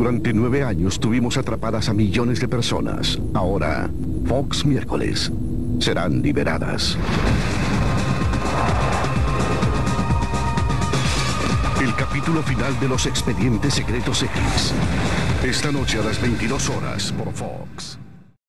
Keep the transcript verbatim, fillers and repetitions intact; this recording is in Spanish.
Durante nueve años tuvimos atrapadas a millones de personas. Ahora, Fox miércoles, serán liberadas. El capítulo final de Los Expedientes Secretos X. Esta noche a las veintidós horas por Fox.